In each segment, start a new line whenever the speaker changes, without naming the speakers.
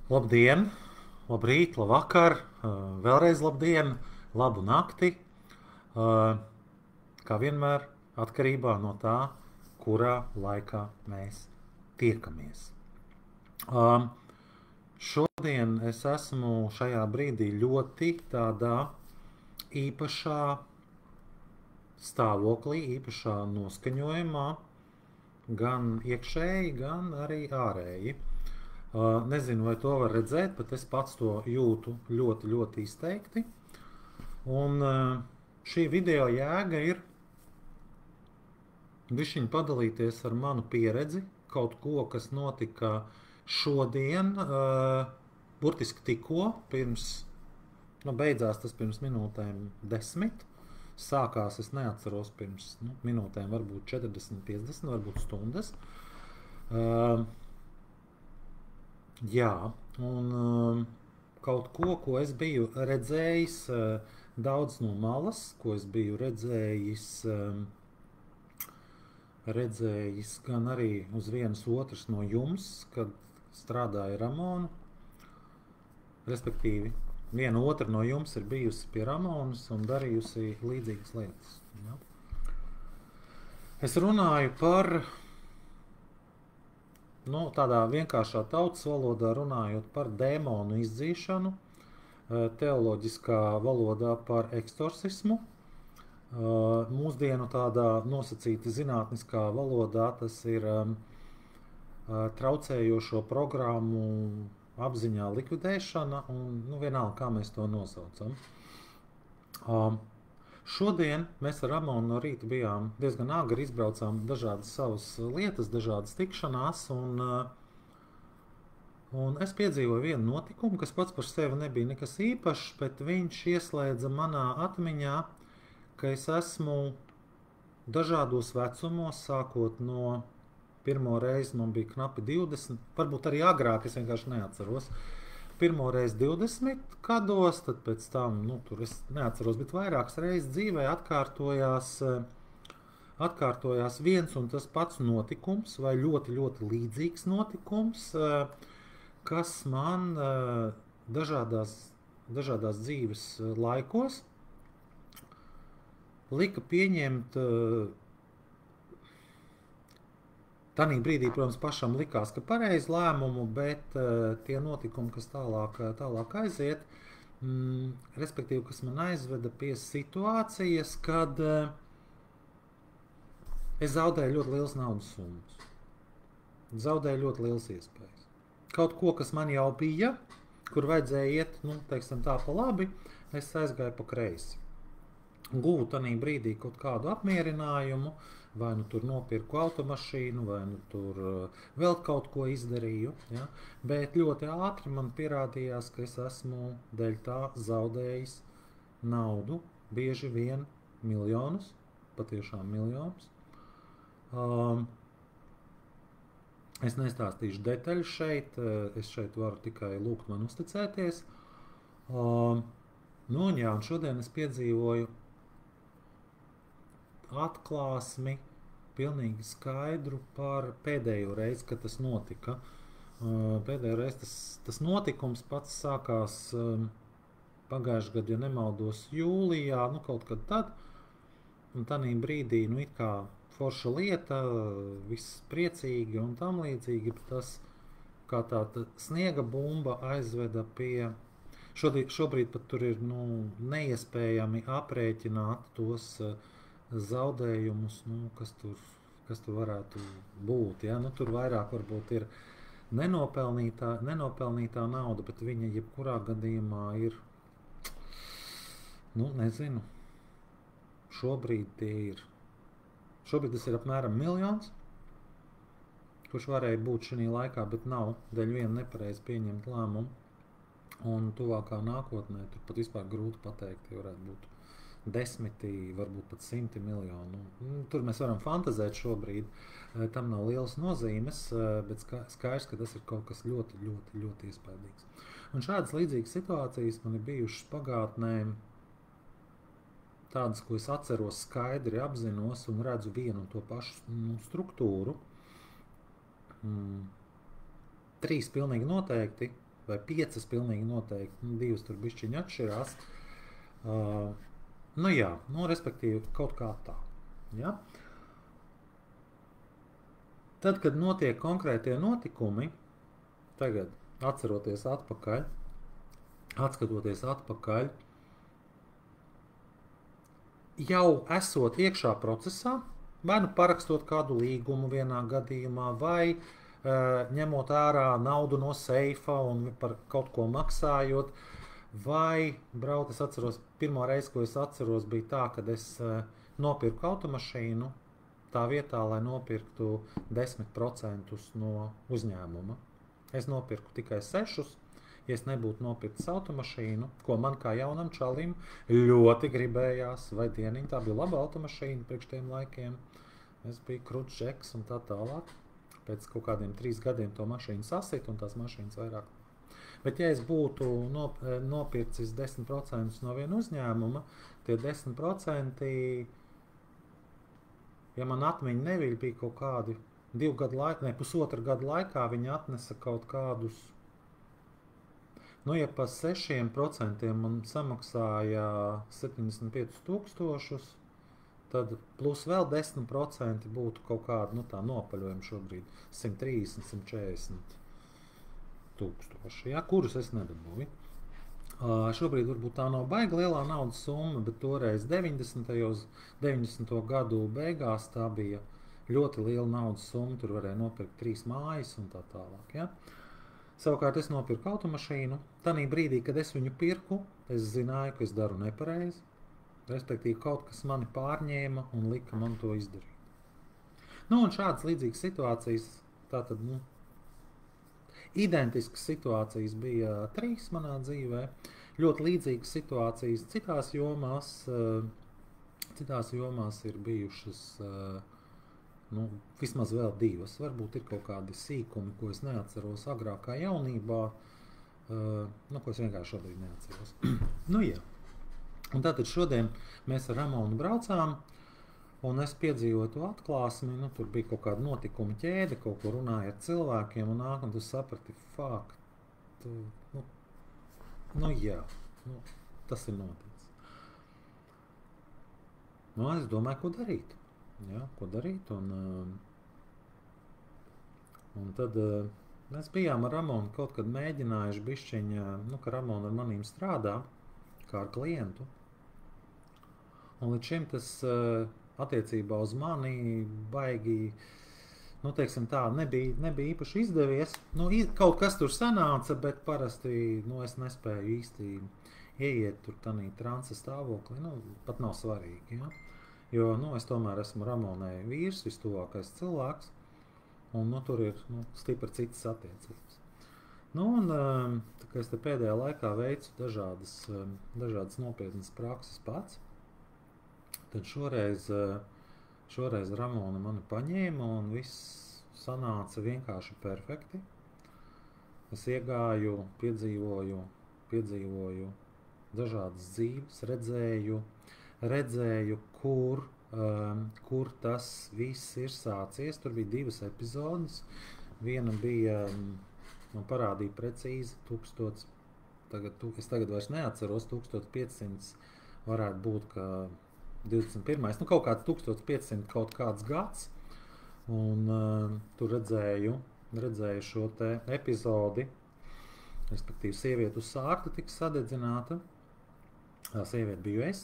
Labdien, labrīt, labvakar, vēlreiz labdien, labu nakti. Kā vienmēr, atkarībā no tā, kurā laikā mēs tiekamies. Šodien es esmu šajā brīdī ļoti tādā īpašā stāvoklī, īpašā noskaņojumā, gan iekšēji, gan arī ārēji. Nezinu, vai to var redzēt, bet es pats to jūtu ļoti, ļoti izteikti. Un šī video jēga ir bišķiņ padalīties ar manu pieredzi, kaut ko, kas notika šodien, burtiski tikko, beidzās tas pirms minūtēm 10. Sākās, es neatceros, pirms minūtēm, varbūt 40, 50, varbūt stundas. Jā, un kaut ko, ko es biju redzējis daudz no malas, ko es biju redzējis gan arī uz vienas otras no jums, kad strādāja Ramona. Respektīvi, viena otra no jums ir bijusi pie Ramonas un darījusi līdzīgas lietas. Ja? Es runāju par, tādā vienkāršā tautas valodā runājot par dēmonu izdzīšanu, teoloģiskā valodā par eksorcismu. Mūsdienu tādā nosacīta zinātniskā valodā tas ir traucējošo programmu apziņā likvidēšana, un vienalga, kā mēs to nosaucam. Šodien mēs ar Ramonu no rīta bijām diezgan agri, izbraucām dažādas savas lietas, dažādas tikšanās, un es piedzīvoju vienu notikumu, kas pats par sevi nebija nekas īpašs, bet viņš ieslēdza manā atmiņā, ka es esmu dažādos vecumos, sākot no pirmo reizi man bija knapi 20, varbūt arī agrāk, es vienkārši neatceros. Pirmo reizi 20 gados, tad pēc tam, tur es neatceros, bet vairākas reizes dzīvē atkārtojās viens un tas pats notikums, vai ļoti, ļoti līdzīgs notikums, kas man dažādās dzīves laikos lika pieņemt. Tanī brīdī, protams, pašam likās, ka pareizi lēmumu, bet tie notikumi, kas tālāk aiziet, respektīvi, kas man aizveda pie situācijas, kad es zaudēju ļoti liels naudas summas. Zaudēju ļoti liels iespējas. Kaut ko, kas man jau bija, kur vajadzēja iet, teiksim tā pa labi, es aizgāju pa kreisi. Guvu tanī brīdī kaut kādu apmierinājumu, vai tur nopirku automašīnu, vai tur vēl kaut ko izdarīju. Ja? Bet ļoti ātri man pierādījās, ka es esmu dēļ tā zaudējis naudu, bieži vien miljonus, patiešām miljonus. Es nestāstīšu detaļas šeit, es šeit varu tikai lūgt man uzticēties. Un šodien es piedzīvoju atklāsmi pilnīgi skaidru par pēdējo reizi, kad tas notika. Pēdējo reizi tas notikums pats sākās pagājušajā gadā, ja nemaldos, jūlijā, kaut kad tad. Un tanī brīdī, it kā forša lieta, viss priecīgi un tam līdzīgi, bet tas kā tāda sniega bumba aizveda pie. Šobrīd pat tur ir neiespējami aprēķināt tos zaudējumus, kas tur varētu būt. Ja? Tur vairāk varbūt ir nenopelnītā nauda, bet viņa jebkurā gadījumā ir, nezinu, šobrīd tas ir apmēram 1 miljons, kurš varēja būt šī laikā, bet nav dēļ viena nepareizi pieņemt lēmumu. Un tuvākā nākotnē tur pat vispār grūti pateikt, ja varētu būt 10, varbūt pat 100 miljonu. Tur mēs varam fantazēt šobrīd, tam nav lielas nozīmes, bet skaidrs, ka tas ir kaut kas ļoti, ļoti, ļoti iespaidīgs. Un šādas līdzīgas situācijas man ir bijušas pagātnē, tādas, ko es atceros, skaidri apzinos un redzu vienu un to pašu struktūru. 3 pilnīgi noteikti vai 5 pilnīgi noteikti, 2 tur bišķiņi atšķirās. Nu jā, respektīvi kaut kā tā. Ja? Tad, kad notiek konkrētie notikumi, tagad atskatoties atpakaļ, jau esot iekšā procesā, vai nu parakstot kādu līgumu vienā gadījumā, vai ņemot ārā naudu no seifa un par kaut ko maksājot, vai braukt, es atceros, pirmo reizi, ko es atceros, bija tā, kad es nopirku automašīnu, tā vietā, lai nopirktu 10% no uzņēmuma. Es nopirku tikai 6, ja es nebūtu nopircis automašīnu, ko man kā jaunam čalim ļoti gribējās, vai dieniņ, tā bija laba automašīna priekš tiem laikiem. Es biju kruts žeks un tā tālāk. Pēc kaut kādiem 3 gadiem to mašīnu sasit un tās mašīnas vairāk. Bet ja es būtu nopircis 10% no viena uzņēmuma, tie 10%, ja man atmiņa neviļ, bija kaut kādi 2 gadu laikā, pusotru gadu laikā viņi atnesa kaut kādus, ja pa 6% man samaksāja 75 000, tad plus vēl 10% būtu kaut kāda, tā nopaļojuma šobrīd 130, 140 000, ja, kurus es nedabūju. Šobrīd varbūt tā nav baigi lielā naudas summa, bet toreiz 90. gadu beigās tā bija ļoti liela naudas summa, tur varēja nopirkt 3 mājas un tā tālāk. Ja? Savukārt es nopirku automašīnu, tanī brīdī, kad es viņu pirku, es zināju, ka es daru nepareizi, respektīvi kaut kas mani pārņēma un lika man to izdarīt. Un šādas līdzīgas situācijas, tātad, identiskas situācijas bija 3 manā dzīvē, ļoti līdzīgas situācijas citās jomās ir bijušas vismaz vēl 2. Varbūt ir kaut kādi sīkumi, ko es neatceros agrākā jaunībā, ko es vienkārši šobrīd neatceros. Jā. Un tātad šodien mēs ar Ramonu braucām, un es piedzīvoju to atklāsmi, tur bija kaut kāda notikuma ķēde, kaut ko runāja ar cilvēkiem, un tu saprati, tas ir noticis. Es domāju, ko darīt. Un tad mēs bijām ar Ramonu kaut kad mēģinājuši bišķiņa, ka Ramona ar manīm strādā, kā ar klientu. Un līdz šim tas attiecībā uz mani baigi, teiksim tā, nebija īpaši izdevies. Kaut kas tur sanāca, bet parasti, es nespēju īsti ieiet tur tanī transa stāvoklī, pat nav svarīgi, ja? Jo, es tomēr esmu Ramonai vīrs, vistuvākais cilvēks, un, tur ir, stipri citas attiecības. Tā kā es te pēdējā laikā veicu dažādas nopietnas prakses pats, tad šoreiz Ramona mani paņēma un viss sanāca vienkārši perfekti. Es iegāju, piedzīvoju dažādas dzīves, redzēju, kur tas viss ir sācies. Tur bija 2 epizodes. Viena bija, man parādīja precīzi 1000, es tagad vairs neatceros, 1500 varētu būt, ka 21. Kaut kāds 1500 kaut kāds gads, un tur redzēju šo te epizodi, respektīvi sieviete uz sārta tika sadedzināta, sieviete biju es,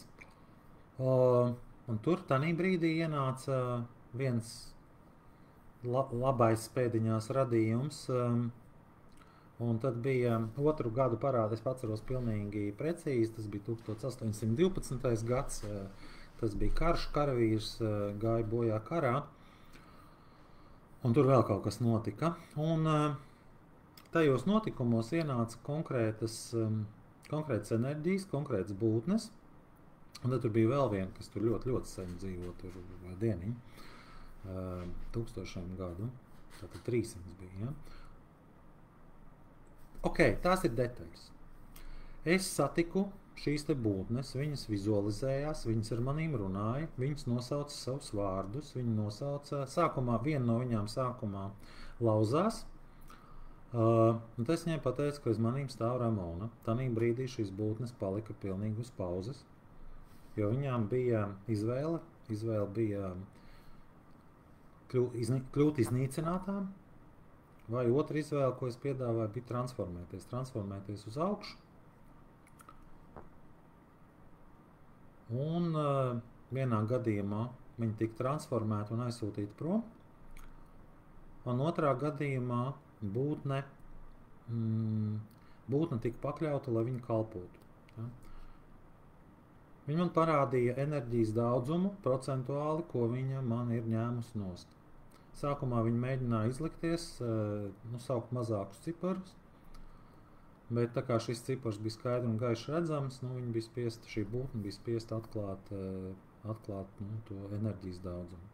un tur tanī brīdī ienāca viens labais pēdiņās radījums, un tad bija 2. gadu parāda, es atceros pilnīgi precīzi, tas bija 1812. gads, tas bija karš, karavīrs gāja bojā karā, un tur vēl kaut kas notika. Un tajos notikumos ienāca konkrētas enerģijas, konkrētas būtnes, un tad tur bija vēl viena, kas tur ļoti, ļoti sen dzīvo, tur vai dieniņu, 1000 gadu, tātad 300 bija, ja? Ok, tās ir detaļas. Es satiku šīs te būtnes, viņas vizualizējās, viņas ar manīm runāja, viņas nosauca savus vārdus, viena no viņām sākumā lauzās, Un tas viņai pateica, ka uz manīm stāv Ramona. Tanī brīdī šīs būtnes palika pilnīgi uz pauzes, jo viņām bija izvēle. Izvēle bija kļūt iznīcinātām, vai otra izvēle, ko es piedāvāju, bija transformēties uz augšu. Un vienā gadījumā viņi tika transformēti un aizsūtīti prom, un otrā gadījumā būtne tika pakļauta, lai viņa kalpotu. Ja? Viņa man parādīja enerģijas daudzumu procentuāli, ko viņa man ir ņēmusi nost. Sākumā viņa mēģināja izlikties, saukt mazākus ciparus, bet tā kā šis cipars bija skaidri un gaiši redzams, šī būtne bija spiesta atklāt to enerģijas daudzumu.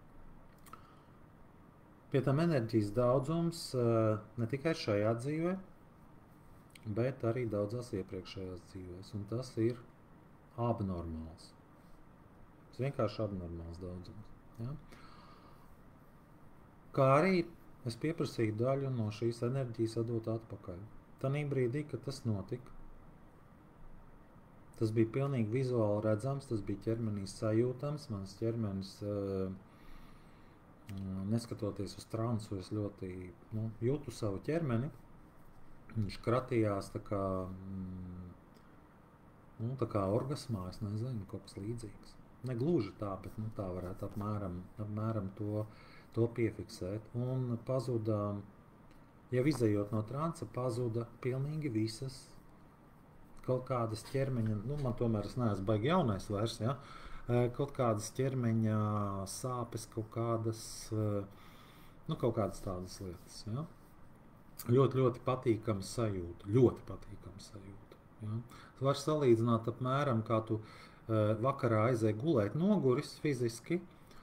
Pie tam enerģijas daudzums ne tikai šajā dzīvē, bet arī daudzās iepriekšējās dzīvēs, un tas ir abnormāls. Tas vienkārši abnormāls daudzums. Ja? Kā arī es pieprasīju daļu no šīs enerģijas atdot atpakaļ. Tanī brīdī, kad tas notika, tas bija pilnīgi vizuāli redzams, tas bija ķermenī sajūtams. Mans ķermenis, neskatoties uz transu, es ļoti jūtu savu ķermeni. Viņš kratījās tā kā orgasmā, es nezinu, kaut kas līdzīgs. Ne gluži tā, bet tā varētu apmēram to piefiksēt. Un pazuda, jau izejot no transa, pazuda pilnīgi visas kaut kādas ķermeņa, man tomēr es neesmu baigi jaunais vairs, ja? Kaut kādas ķermeņa sāpes, kaut kādas tādas lietas. Ja? Ļoti, ļoti patīkama sajūta. Ja? Tu vari salīdzināt apmēram, kā tu vakarā aizēji gulēt noguris fiziski,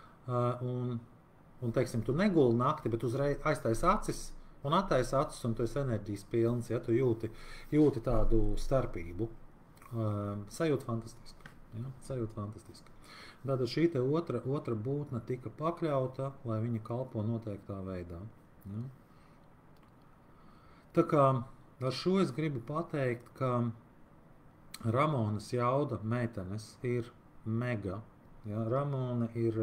un teiksim, tu neguli nakti, bet uzreiz aiztaisi acis un attaisi acis, un tu esi enerģijas pilns, ja tu jūti tādu starpību. Sajūta fantastiski. Ja? Sajūta fantastiski. Tātad šī te otra būtne tika pakļauta, lai viņa kalpo noteiktā veidā. Ja? Tā kā ar šo es gribu pateikt, ka Ramonas Jauda meitenes ir mega. Ja? Ramona ir,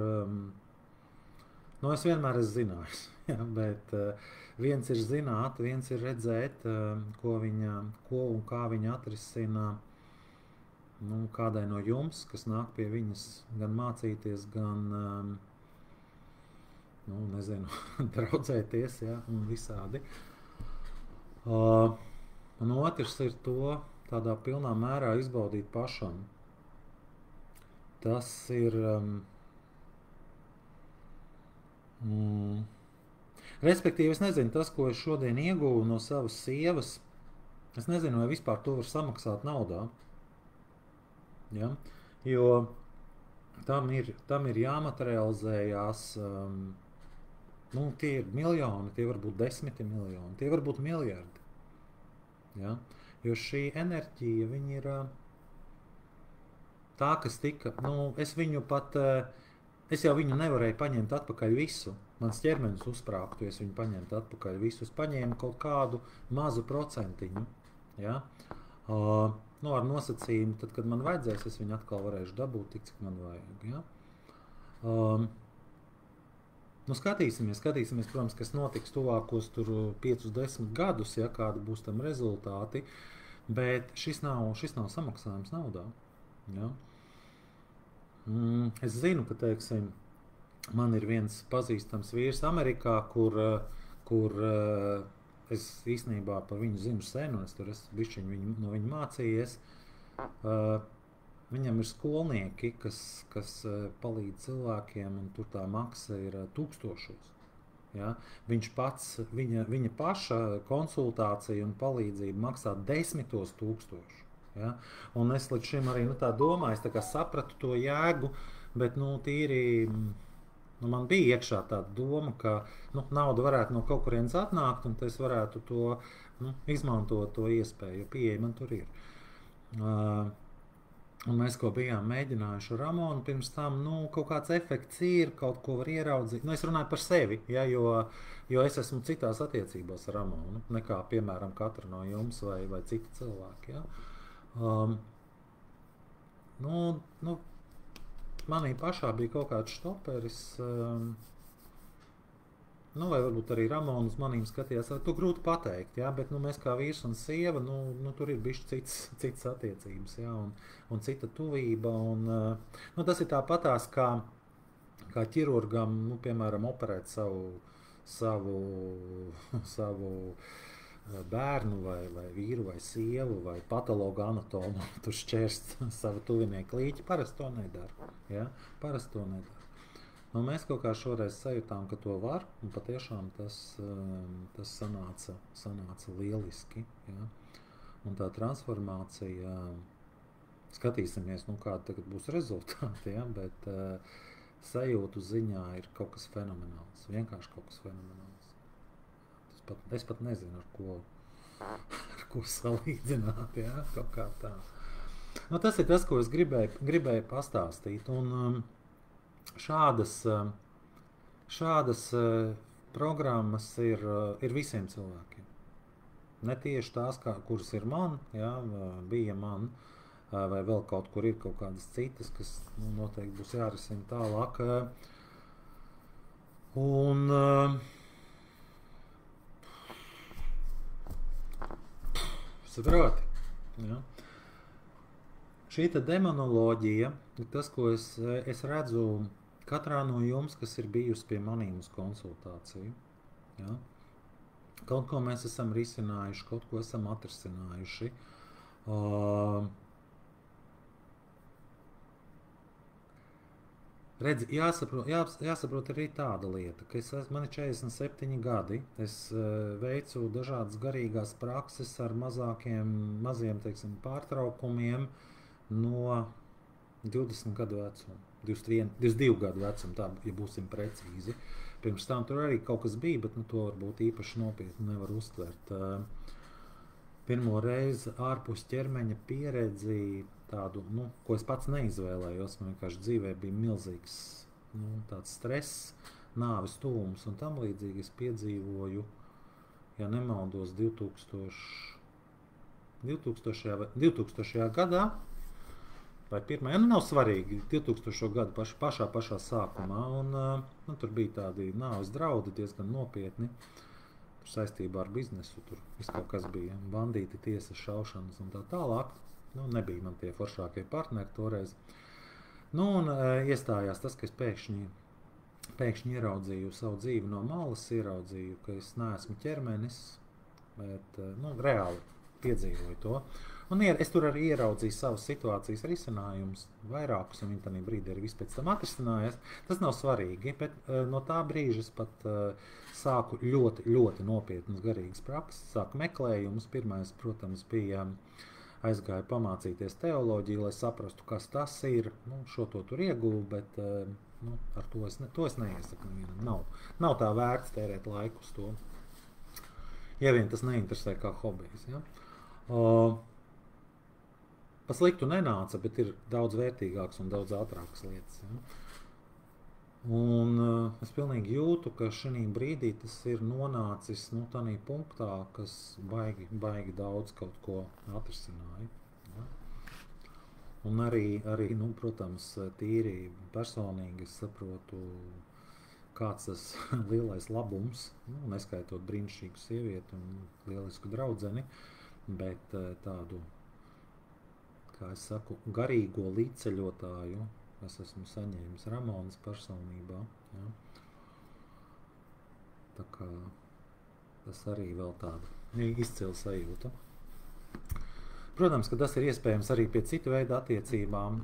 es vienmēr esmu zinājis, ja? Bet viens ir zināt, viens ir redzēt, ko un kā viņa atrisina kādai no jums, kas nāk pie viņas gan mācīties, gan, draudzēties, ja? Un visādi. Un otrs ir to tādā pilnā mērā izbaudīt pašam. Tas ir respektīvi, es nezinu, tas, ko es šodien ieguvu no savas sievas, es nezinu, vai vispār to var samaksāt naudā. Ja? Jo tam ir jāmaterializējās, tie ir miljoni, tie var būt 10 miljoni, tie var būt miljardi. Ja? Jo šī enerģija, viņa ir tā, kas tika, es jau viņu nevarēju paņemt atpakaļ visu. Mans ķermenis uzsprāgtu, es viņu paņemtu atpakaļ visu. Es paņēmu kaut kādu mazu procentiņu. Ja? Ar nosacījumu, tad, kad man vajadzēs, es viņu atkal varēšu dabūt tik, cik man vajag. Ja? Skatīsimies, protams, kas notiks tuvākos 5-10 gadus, ja kādi būs tam rezultāti, bet šis nav samaksājums naudā. Ja? Es zinu, ka, teiksim, man ir viens pazīstams vīrs Amerikā, kur es īstenībā par viņu zinu sen, un es tur esmu bišķiņ no viņa mācījies. Viņam ir skolnieki, kas palīdz cilvēkiem, un tur tā maksa ir tūkstošos. Ja? Viņš pats, viņa paša konsultācija un palīdzība maksā 10 000. Ja? Un es līdz šim arī tā domāju, es tā kā sapratu to jēgu, bet tīri, man bija iekšā tāda doma, ka nauda varētu no kaut kurienes atnākt, un es varētu to izmantot, to iespēju, jo pieeja man tur ir. Un mēs ko bijām mēģinājuši ar Ramonu pirms tam, kaut kāds efekts ir, kaut ko var ieraudzīt. Es runāju par sevi, ja, jo es esmu citās attiecībās ar Ramonu, nekā, piemēram, katra no jums vai citi cilvēki. Ja. Um, nu, manī pašā bija kaut kāds štoperis, vai varbūt arī Ramons manīm skatījās, to grūti pateikt, ja, bet mēs kā vīrs un sieva, tur ir bišķi cits attiecības, ja, un cita tuvība. Tas ir tāpatās kā ķirurgam, piemēram, operēt savu bērnu vai vīru vai sievu vai patologu anatomu, tur šķērst savu tuvinieku līķi. Parasti to nedara. Ja? Parasti to nedara. Mēs kaut kā šoreiz sajūtām, ka to var, un patiešām tas sanāca lieliski. Ja? Un tā transformācija, skatīsimies, kāda tagad būs rezultāti, ja? Bet sajūtu ziņā ir kaut kas fenomenāls. Vienkārši kaut kas fenomenāls. Es pat nezinu, ar ko salīdzināt, ja? Kaut kā tā. Tas ir tas, ko es gribēju pastāstīt. Un šādas programmas ir visiem cilvēkiem. Ne tieši tās, kuras ir man, ja, bija man, vai vēl kaut kur ir kaut kādas citas, kas noteikti būs jārisina tālāk. Un saproti. Ja. Šī demonoloģija ir tas, ko es redzu katrā no jums, kas ir bijusi pie maniem uz konsultāciju. Ja? Kaut ko mēs esam risinājuši, kaut ko esam atrisinājuši. Redzi, jāsaprot arī tāda lieta, ka man ir 47 gadi, es veicu dažādas garīgās prakses ar maziem, teiksim, pārtraukumiem no 20 gadu vecuma, 22 gadu vecuma, tā, ja būsim precīzi. Pirms tam tur arī kaut kas bija, bet to varbūt īpaši nopietni nevar uztvert. Pirmo reizi ārpus ķermeņa pieredzi tādu, ko es pats neizvēlējos, man vienkārši dzīvē bija milzīgs tāds stress, nāves tuvums un tam līdzīgi es piedzīvoju, ja nemaldos, 2000. Gadā, vai pirmā, nav svarīgi, 2000. Gadu pašā sākumā, un tur bija tādi nāves draudi diezgan nopietni, tur saistībā ar biznesu, tur viss kaut kas bija, bandīti, tiesas, šaušanas un tā tālāk. Nebija man tie foršākie partneri toreiz. Un iestājās tas, ka es pēkšņi ieraudzīju savu dzīvi no malas, ieraudzīju, ka es neesmu ķermenis, bet reāli piedzīvoju to. Un es tur arī ieraudzīju savas situācijas risinājumus, vairākus, un viņi tādā brīdī arī viss pēc tam atrisinājās. Tas nav svarīgi, bet no tā brīža es pat sāku ļoti, ļoti nopietnas garīgas prakses, sāku meklējumus. Pirmais, protams, bija aizgāju pamācīties teoloģiju, lai saprastu, kas tas ir. Šo to tur ieguvu, bet ar to es neiesaku nevienam. Nav tā vērts tērēt laiku uz to. Ja vien tas neinteresē kā hobijs. Ja? Pa sliktu nenāca, bet ir daudz vērtīgāks un daudz ātrākas lietas. Ja? Un es pilnīgi jūtu, ka šī brīdī tas ir nonācis tādā punktā, kas baigi daudz kaut ko atrisināja. Ja? Un arī protams, tīri personīgi es saprotu, kāds tas lielais labums, neskaitot brīnišķīgu sievieti un lielisku draudzeni, bet tādu, kā es saku, garīgo līdzceļotāju es esmu saņēmis Ramonas personībā. Ja? Tā kā tas arī vēl tāda izcila sajūta. Protams, ka tas ir iespējams arī pie citu veidu attiecībām,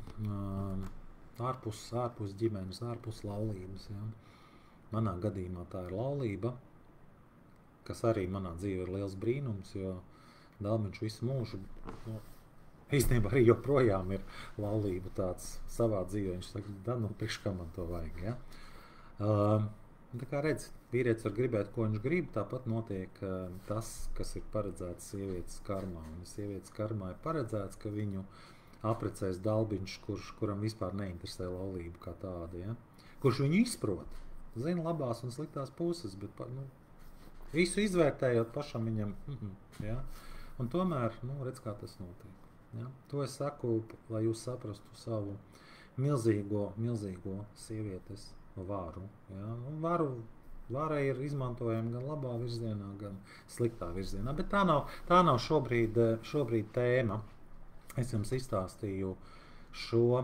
ārpus ģimenes, ārpus laulības. Ja? Manā gadījumā tā ir laulība, kas arī manā dzīvē ir liels brīnums, jo Dalmiņš visu mūžu īstenībā arī joprojām ir laulība tāds savā dzīvē. Viņš saka, priekš kā man to vajag. Ja? Tā kā redz, vīrietis var gribēt, ko viņš grib, tāpat notiek tas, kas ir paredzēts sievietes karmā. Un sievietes karmā ir paredzēts, ka viņu apprecējis dalbiņš, kuram vispār neinteresē laulība kā tāda, ja? Kurš viņu izprot, zina labās un sliktās puses, bet visu izvērtējot pašam viņam, ja? Un tomēr, redz, kā tas notiek. Ja? To es saku, lai jūs saprastu savu milzīgo sievietes varu. Ja? Vara ir izmantojama gan labā virzienā, gan sliktā virzienā, bet tā nav šobrīd tēma. Es jums izstāstīju šo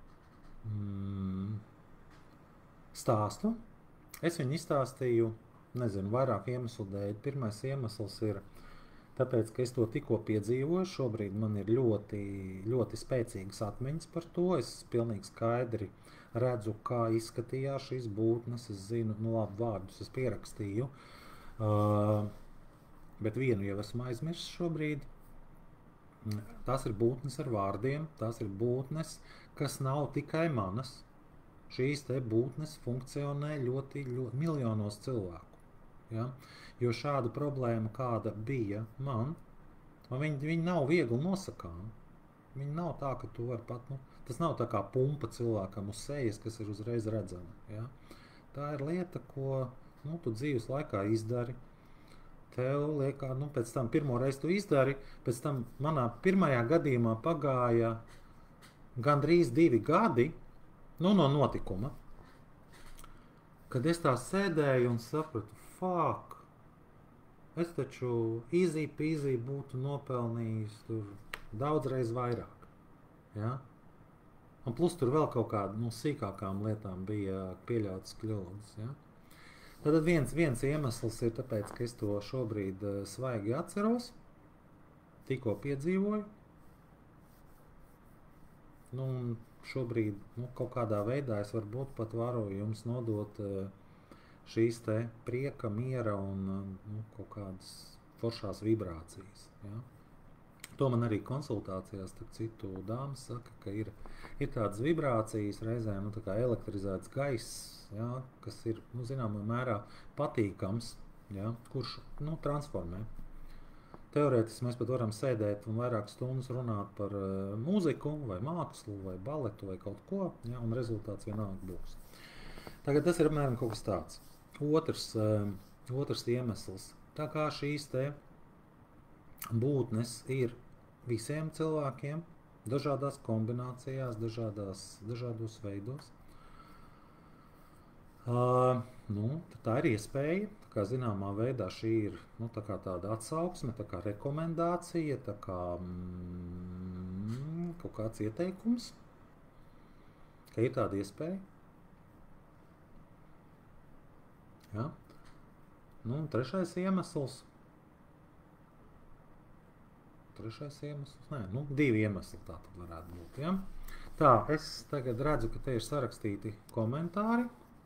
stāstu. Es viņu izstāstīju, vairāk iemeslu dēļ. Pirmais iemesls ir tāpēc, ka es to tikko piedzīvoju. Šobrīd man ir ļoti, ļoti spēcīgas atmiņas par to. Es pilnīgi skaidri redzu, kā izskatījās šīs būtnes. Es zinu, labi, vārdus es pierakstīju, bet vienu jau esmu aizmirsis šobrīd. Tās ir būtnes ar vārdiem, tās ir būtnes, kas nav tikai manas. Šīs te būtnes funkcionē ļoti miljonos cilvēku. Ja? Jo šāda problēma, kāda bija man, viņi nav viegli nosakām. Viņi nav tā, ka tu vari pat, tas nav tā kā pumpa cilvēkam uz sejas, kas ir uzreiz redzama. Ja? Tā ir lieta, ko tu dzīves laikā izdari. Tev liekas, pēc tam pirmo reizi tu izdari, pēc tam manā pirmajā gadījumā pagāja gandrīz 2 gadi no notikuma, kad es tā sēdēju un sapratu, fuck, es taču easy peasy būtu nopelnījis tur daudzreiz vairāk. Ja? Un plus tur vēl kaut kāda sīkākām lietām bija pieļautas kļūdas. Ja? Tad viens iemesls ir tāpēc, ka es to šobrīd svaigi atceros, tikko piedzīvoju. Un šobrīd kaut kādā veidā es varbūt pat varu jums nodot šīs te prieka, miera un kaut kādas foršās vibrācijas. Ja? To man arī konsultācijās, starp citu, dāmas saka, ka ir tādas vibrācijas reizēm, tā kā elektrizēts gaiss, ja, kas ir, zināmā mērā patīkams, ja, kurš, transformē. Teorētiski mēs pat varam sēdēt un vairāk stundas runāt par mūziku, vai mākslu, vai baletu, vai kaut ko, ja, un rezultāts vienalga būs. Tagad tas ir apmēram kaut kas tāds. Otrs iemesls. Tā kā šīs te būtnes ir visiem cilvēkiem, dažādās kombinācijās, dažādos veidos. Tā ir iespēja, tā kā zināmā veidā šī ir tā kā tāda atsauksme, tā kā rekomendācija, tā kā kaut kāds ieteikums, ka ir tāda iespēja. Ja? Trešais iemesls. Divi iemesli tā tad varētu būt. Ja? Tā, es tagad redzu, ka te ir sarakstīti komentāri.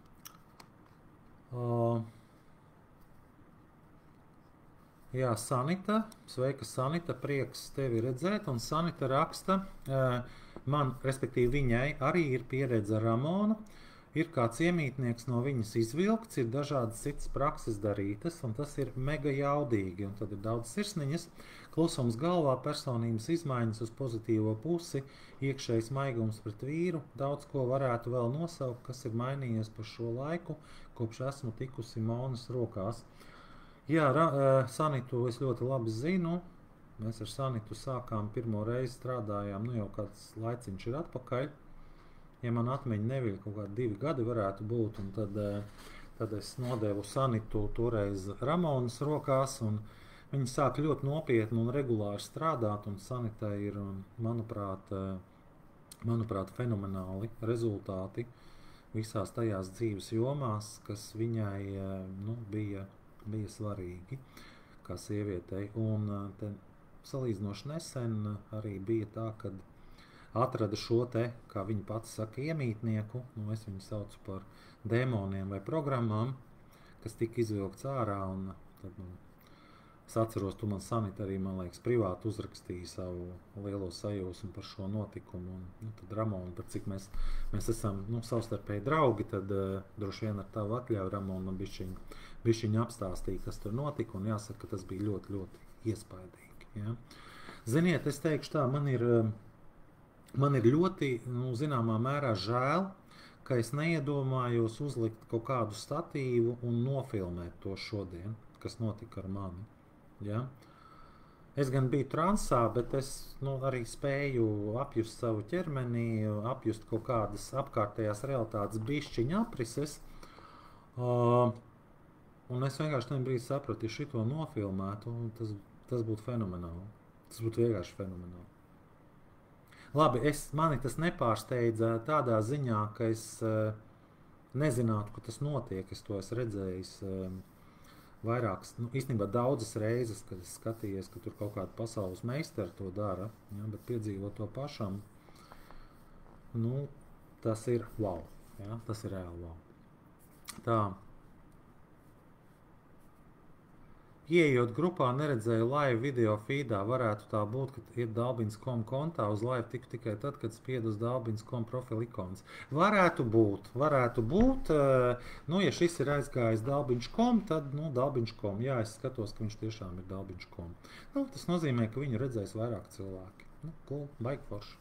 Jā, Sanita, sveika Sanita, prieks tevi redzēt, un Sanita raksta, respektīvi viņai arī ir pieredze ar Ramonu, ir kāds iemītnieks no viņas izvilkts, ir dažādas citas prakses darītas, un tas ir mega jaudīgi, un tad ir daudz sirsniņas, klusums galvā, personības izmaiņas uz pozitīvo pusi, iekšējs maigums pret vīru, daudz ko varētu vēl nosaukt, kas ir mainījies par šo laiku, kopš esmu tikusi Monas rokās. Jā, Sanitu es ļoti labi zinu, mēs ar Sanitu sākām pirmo reizi strādājām, jau kāds laiciņš ir atpakaļ. Ja man atmiņa neviļ kaut kādi 2 gadi varētu būt, un tad es nodevu Sanitu toreiz Ramonas rokās, un viņi sāk ļoti nopietni un regulāri strādāt, un Sanita ir, manuprāt, fenomenāli rezultāti visās tajās dzīves jomās, kas viņai bija svarīgi kā sievietei. Un salīdzinoši nesen arī bija tā, kad atrada šo te, kā viņa pati saka, iemītnieku, es viņu saucu par dēmoniem vai programmām, kas tika izvilkts ārā, un tad, es atceros, tu man Sanita arī, man liekas, privāti uzrakstīja savu lielo sajūsmu par šo notikumu, un tad Ramona, par cik mēs esam, savstarpēji draugi, tad droši vien ar tavu atļauju Ramona man bišķiņu apstāstīja, kas tur notika, un jāsaka, ka tas bija ļoti, ļoti iespaidīgi, ja. Ziniet, es teikšu tā, man ir man ir ļoti, zināmā mērā žēl, ka es neiedomājos uzlikt kaut kādu statīvu un nofilmēt to šodien, kas notika ar mani. Ja? Es gan biju transā, bet es arī spēju apjust savu ķermeni, apjust kaut kādas apkārtējās realitātes bišķiņa aprises. Un es vienkārši tajā brīdī sapratu, ja šito nofilmētu, tas būtu fenomenāli. Tas būtu vienkārši fenomenāli. Labi, mani tas nepārsteidza tādā ziņā, ka es nezinātu, ka tas notiek. Es to esmu redzējis vairākas, īstenībā daudzas reizes, kad es skatījos, ka tur kaut kāda pasaules meistara to dara, ja, bet piedzīvot to pašam, tas ir wow. Ja, tas ir reāli wow. Tā. Ieejot grupā, neredzēju live video feedā. Varētu tā būt, ka iet dalbins.com kontā uz live tikai tad, kad spied uz dalbins.com profila ikonas. Varētu būt. Ja šis ir aizgājis dalbins.com, tad dalbins.com. Jā, es skatos, ka viņš tiešām ir dalbins.com. Tas nozīmē, ka viņu redzēs vairāk cilvēki. Cool, baigi forši.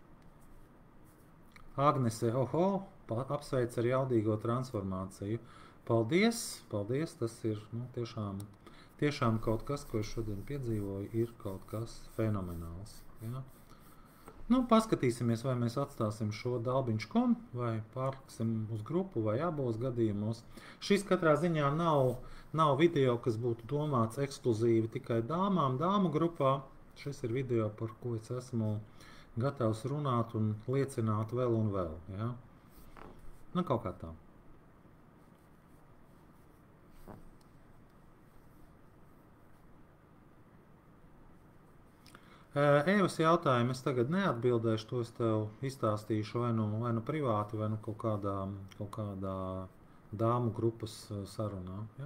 Agnese, apsveic ar jaudīgo transformāciju. Paldies, tas ir tiešām kaut kas, ko es šodien piedzīvoju, ir kaut kas fenomenāls. Ja? Paskatīsimies, vai mēs atstāsim šo dalbins.com, vai pārliksim uz grupu, vai abos gadījumos. Šis katrā ziņā nav video, kas būtu domāts ekskluzīvi tikai dāmu grupā. Šis ir video, par ko es esmu gatavs runāt un liecināt vēl un vēl. Ja? Kaut kā tā. Evas jautājumu es tagad neatbildēšu, to es tev izstāstīšu vai nu privāti, vai kaut kādā dāmu grupas sarunā. Ja?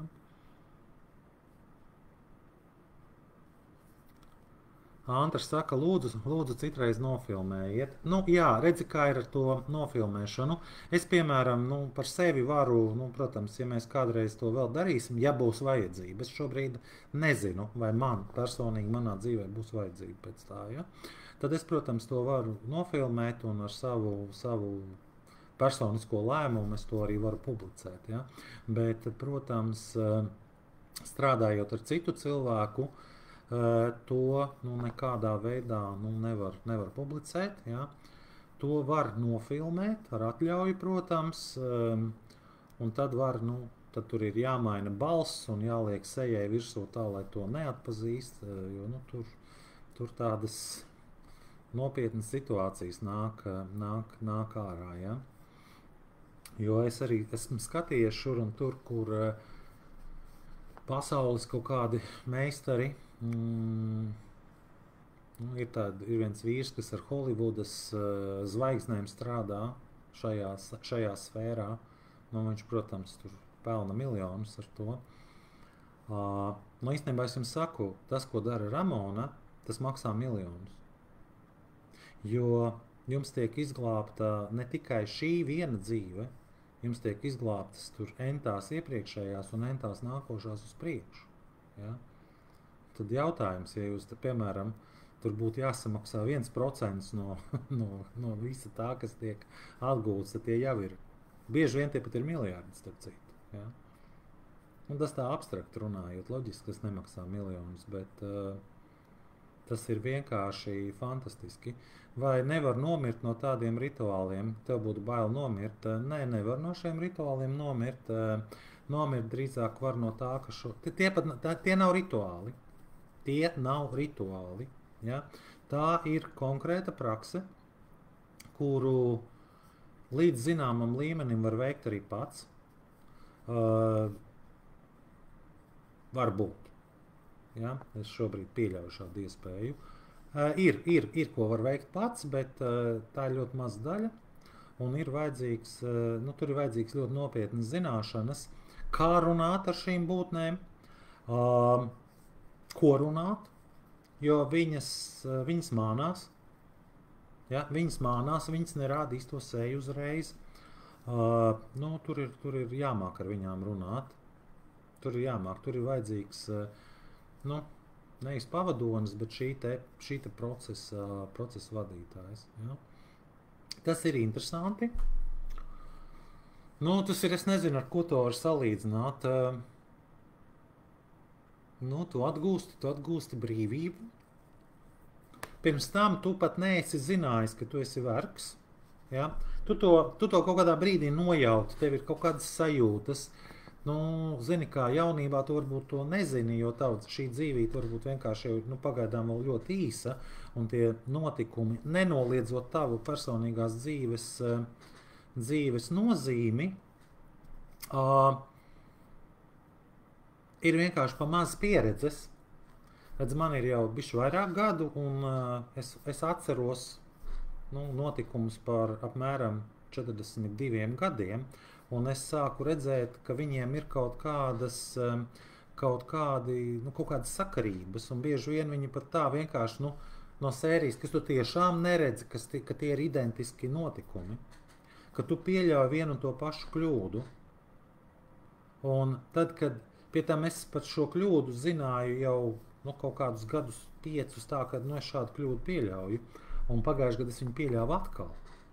Antars saka, lūdzu citreiz nofilmējiet. Jā, redzi, kā ir ar to nofilmēšanu. Es, piemēram, par sevi varu, protams, ja mēs kādreiz to vēl darīsim, ja būs vajadzība. Es šobrīd nezinu, vai personīgi manā dzīvē būs vajadzība pēc tā. Ja? Tad es, protams, to varu nofilmēt un ar savu personisko lēmumu es to arī varu publicēt. Ja? Bet, protams, strādājot ar citu cilvēku, to nekādā veidā nevar publicēt. Ja? To var nofilmēt ar atļauju, protams, un tad tad tur ir jāmaina balss un jāliek sejai virsū tā, lai to neatpazīst, jo tur tādas nopietnas situācijas nāk ārā. Ja? Jo es arī esmu skatījies šur un tur, kur pasaules kaut kādi meistari. Ir viens vīrs, kas ar Holivudas zvaigznēm strādā šajā sfērā. Viņš, protams, tur pelna miljonus ar to. Īstenībā es jums saku, tas, ko dara Ramona, tas maksā miljonus. Jo jums tiek izglābta ne tikai šī viena dzīve, jums tiek izglābtas tur entās iepriekšējās un entās nākošās uz priekšu. Ja? Tad jautājums, ja jūs, piemēram, tur būtu jāsamaksā 1% no visa tā, kas tiek atgūts, tad tie jau ir. Bieži vien tie pat ir miljardi, starp citu. Ja? Un tas tā abstrakt runājot, loģiski, tas nemaksā miljonus, bet tas ir vienkārši fantastiski. Vai nevar nomirt no tādiem rituāliem? Tev būtu bail nomirt? Nē, nevar no šiem rituāliem nomirt. Nomirt drīzāk var no tā, ka tie nav rituāli. Tie nav rituāli. Ja? Tā ir konkrēta prakse, kuru līdz zināmam līmenim var veikt arī pats. Varbūt. Ja? Es šobrīd pieļauju šādu iespēju. Ir, ko var veikt pats, bet tā ir ļoti maza daļa. Un tur ir vajadzīgs ļoti nopietnas zināšanas, kā runāt ar šīm būtnēm. Ko runāt, jo viņas mānās. Ja? Viņas mānās, viņas nerādīs to seju uzreiz. Tur ir jāmāk ar viņām runāt. Tur ir vajadzīgs nevis pavadonis, bet šī te procesa vadītājs. Ja? Tas ir interesanti. Nu, tas ir, es nezinu, ar ko to var salīdzināt. Nu, tu atgūsti brīvību. Pirms tam tu pat neesi zinājis, ka tu esi vergs. Ja? Tu to kaut kādā brīdī nojauti, tev ir kaut kādas sajūtas. Nu, zini, kā jaunībā tu varbūt to nezini, jo šī dzīvība varbūt vienkārši jau pagaidām vēl ļoti īsa, un tie notikumi, nenoliedzot tavu personīgās dzīves nozīmi, ir vienkārši pa maz pieredzes. Redz, man ir jau bišķi vairāk gadu, un es atceros notikumus par apmēram 42 gadiem, un es sāku redzēt, ka viņiem ir kaut kādas sakarības, un bieži vien viņi pat tā vienkārši no sērijas, kas tu tiešām neredzi, ka tie ir identiski notikumi, ka tu pieļauj vienu un to pašu kļūdu. Un tad, kad pie tam es par šo kļūdu zināju jau kaut kādus gadus 5, tā, kad es šādu kļūdu pieļauju, un pagājušajā gadā es viņu pieļāvu atkal.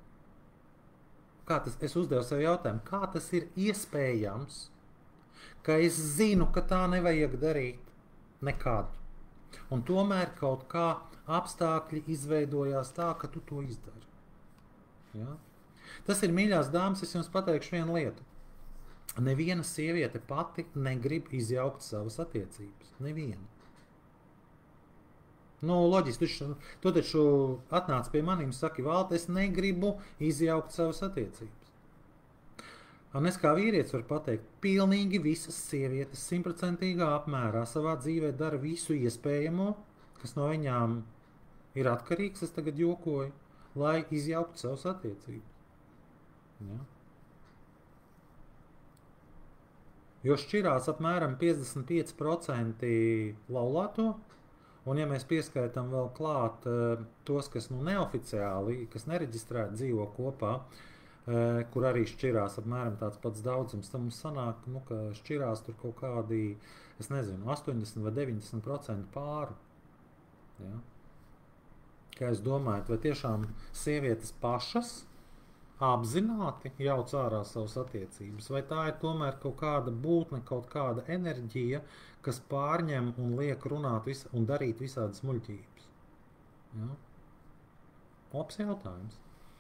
Es uzdevu sev jautājumu, kā tas ir iespējams, ka es zinu, ka tā nevajag darīt nekad. Un tomēr kaut kā apstākļi izveidojās tā, ka tu to izdari. Ja? Tas ir, mīļās dāmas, es jums pateikšu vienu lietu. Neviena sieviete pati negrib izjaukt savas attiecības. Neviena. Loģiski, tu taču atnāc pie maniem un saki, Valti, es negribu izjaukt savas attiecības. Un es kā vīrietis varu pateikt, pilnīgi visas sievietes 100% apmērā savā dzīvē dara visu iespējamo, kas no viņām ir atkarīgs, es tagad jokoju, lai izjauktu savas attiecības. Ja? Jo šķirās apmēram 55% laulāto, un ja mēs pieskaitām vēl klāt tos, kas neoficiāli, kas nereģistrēti dzīvo kopā, kur arī šķirās apmēram tāds pats daudzums, tad mums sanāk, ka šķirās tur kaut kādi, es nezinu, 80 vai 90% pāru. Ja? Kā jūs domājat, vai tiešām sievietes pašas apzināti jauc ārā savas attiecības, vai tā ir tomēr kaut kāda būtne, kaut kāda enerģija, kas pārņem un liek runāt un darīt visādas muļķības? Ja? Labs jautājums.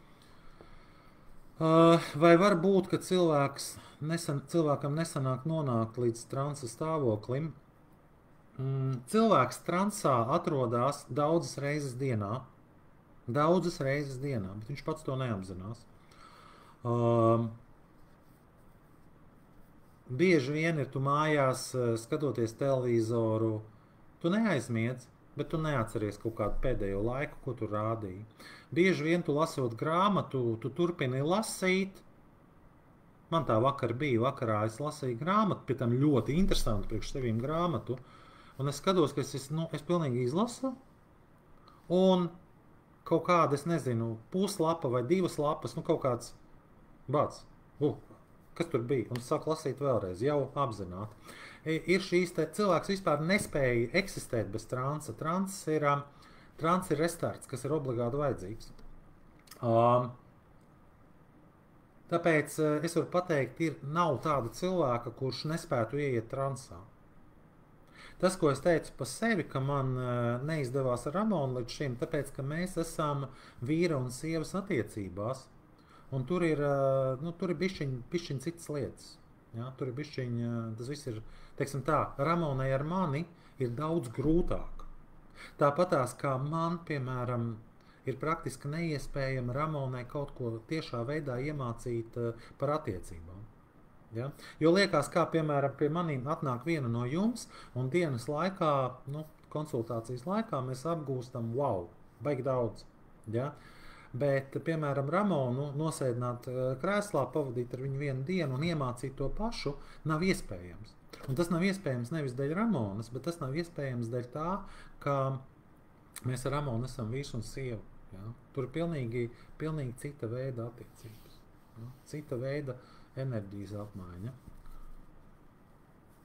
Vai var būt, ka cilvēkam nesanāk nonākt līdz transa stāvoklim? Cilvēks transā atrodas daudzas reizes dienā, bet viņš pats to neapzinās. Bieži vien ir tu mājās skatoties televizoru, tu neaizmiedz, bet tu neatceries kaut kādu pēdējo laiku, ko tu rādīji. Bieži vien tu lasot grāmatu, tu turpini lasīt. Man tā vakarā es lasīju grāmatu, pie tam ļoti interesantu priekš sevīm grāmatu, un es skatos, ka es pilnīgi izlasu, un kaut kāda, es nezinu, puslapa vai 2 lapas, kaut kāds bāds. Kas tur bija? Un es sāku lasīt vēlreiz, jau apzināti. Ir šīs te cilvēks vispār nespēja eksistēt bez transa. Trans ir restarts, kas ir obligāti vajadzīgs. Tāpēc es varu pateikt, nav tāda cilvēka, kurš nespētu ieiet transā. Tas, ko es teicu par sevi, ka man neizdevās ar Ramonu līdz šim, tāpēc, ka mēs esam vīra un sievas attiecībās. Un tur ir bišķiņ citas lietas. Ja? Tur ir bišķiņ, tas viss ir, teiksim tā, Ramonai ar mani ir daudz grūtāk. Tāpatās kā man, piemēram, ir praktiski neiespējami Ramonai kaut ko tiešā veidā iemācīt par attiecībām. Ja? Jo liekas, kā piemēram pie manīm atnāk viena no jums, un dienas laikā, konsultācijas laikā mēs apgūstam, baigi daudz. Ja? Bet, piemēram, Ramonu nosēdināt krēslā, pavadīt ar viņu vienu dienu un iemācīt to pašu, nav iespējams. Un tas nav iespējams nevis dēļ Ramonas, bet tas nav iespējams dēļ tā, ka mēs ar Ramonu esam vīrs un sieva. Ja? Tur ir pilnīgi cita veida attiecības. Ja? Cita veida enerģijas apmaiņa.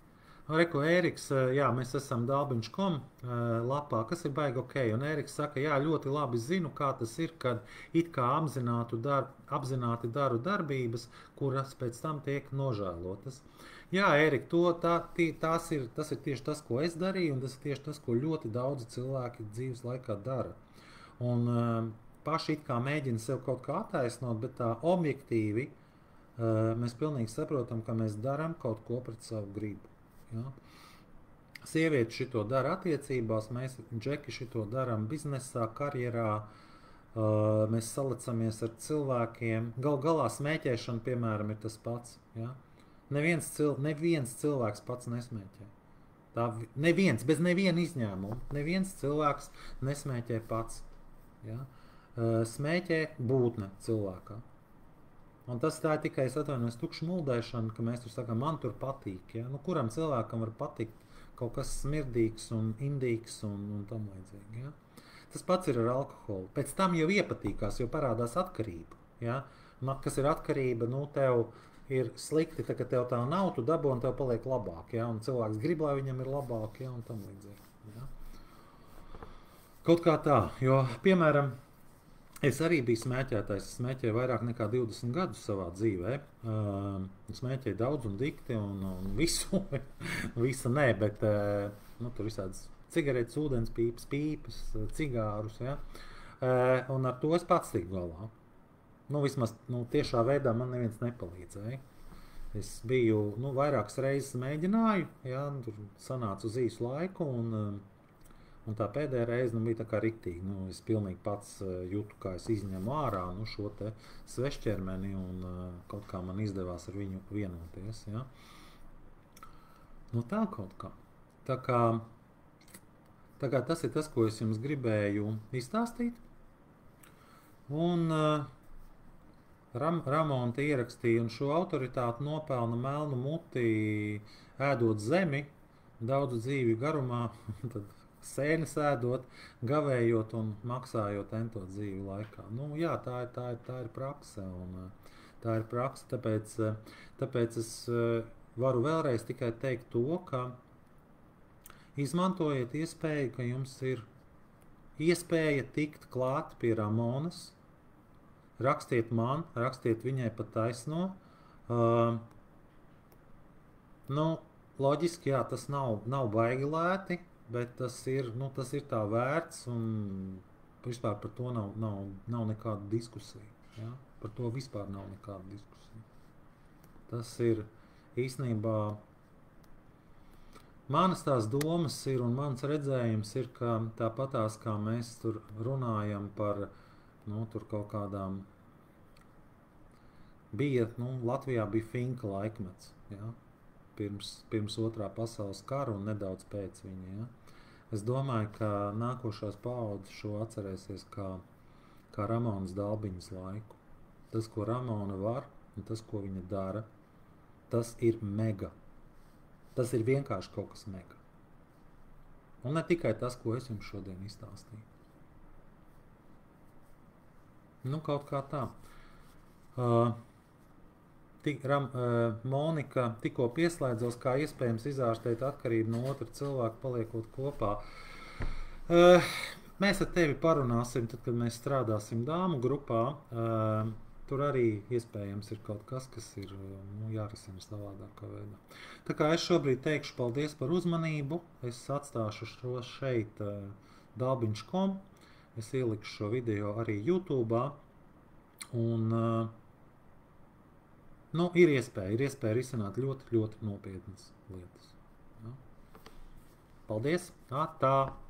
Reku Ēriks, jā, mēs esam dalbiņš.com lapā, kas ir baigi ok, un Ēriks saka, jā, ļoti labi zinu, kā tas ir, kad it kā apzināti daru darbības, kuras pēc tam tiek nožēlotas. Jā, Ērik, tas ir tieši tas, ko es darīju, un tas ir tieši tas, ko ļoti daudzi cilvēki dzīves laikā dara. Un paši it kā mēģina sev kaut kā attaisnot, bet tā objektīvi mēs pilnīgi saprotam, ka mēs darām kaut ko pret savu gribu. Ja? Sievietes šito dara attiecībās, mēs džeki šito darām biznesā, karjerā, mēs salicamies ar cilvēkiem. Galu galā smēķēšana, piemēram, ir tas pats. Ja? Neviens cilvēks pats nesmēķē. Neviens, bez neviena izņēmuma. Neviens cilvēks nesmēķē pats. Ja? Smēķē būtne cilvēkā. Un tas tā ir tikai, es atvainojos, tukša muldēšana, ka mēs tur sakām, man tur patīk. Ja? Nu, kuram cilvēkam var patikt kaut kas smirdīgs un indīgs un tam līdzīgi. Ja? Tas pats ir ar alkoholu. Pēc tam jau iepatīkās, jo parādās atkarība. Ja? Kas ir atkarība, nu tev ir slikti, ka tev tā nav, tu dabū un tev paliek labāk. Ja? Un cilvēks grib, lai viņam ir labāk, ja? Un tam līdzīgi. Ja? Kaut kā tā, jo, piemēram, es arī biju smēķētājs. Es smēķēju vairāk nekā 20 gadus savā dzīvē. Smēķēju daudz un dikti un visu. Visu nē, bet nu, tur visādas cigaretes, ūdens pīpes, cigārus. Ja? Un ar to es pats tiku galā. Nu, vismaz tiešā veidā man neviens nepalīdzēja. Es biju vairākas reizes mēģināju, ja? Tur sanāca uz īsu laiku. Un tā pēdējā reize bija tā kā riktīgi. Es pilnīgi pats jūtu, kā es izņemu ārā šo te svešķermeni un kaut kā man izdevās ar viņu vienoties. Ja? Tā kaut kā. Tā kā tas ir tas, ko es jums gribēju izstāstīt. Un Ramonte ierakstīja, un šo autoritāti nopelna melnu muti, ēdot zemi daudzu dzīvi garumā, tad sēnes ēdot, gavējot un maksājot ento dzīvi laikā. Jā, tā ir prakse. Tā ir prakse, tāpēc es varu vēlreiz tikai teikt to, ka izmantojiet iespēju, ka jums ir iespēja tikt klāt pie Ramonas. Rakstiet man, rakstiet viņai pa taisno. Loģiski, jā, tas nav baigi lēti, bet tas ir tā vērts, un vispār par to nav nekāda diskusija. Ja? Par to vispār nav nekāda diskusija. Tas ir īstenībā manas tās domas ir, un mans redzējums ir, ka tāpatās kā mēs tur runājam par tur kaut kādām Latvijā bija Finka laikmets. Ja? Pirms otrā pasaules kara un nedaudz pēc viņa. Ja? Es domāju, ka nākošās paaudzes šo atcerēsies kā Ramonas Dalbiņas laiku. Tas, ko Ramona var un tas, ko viņa dara, tas ir mega. Tas ir vienkārši kaut kas mega. Un ne tikai tas, ko es jums šodien izstāstīju. Kaut kā tā. Monika tikko pieslēdzos, kā iespējams izārstēt atkarību no otra cilvēka, paliekot kopā. Mēs ar tevi parunāsim, tad, kad mēs strādāsim dāmu grupā. Tur arī iespējams ir kaut kas ir jārisina savādākā veidā. Tā kā es šobrīd teikšu paldies par uzmanību. Es atstāšu šo šeit dalbiņš.com. Es ielikšu šo video arī YouTube. Un ir iespēja risināt ļoti, ļoti nopietnas lietas. Ja? Paldies! Tā!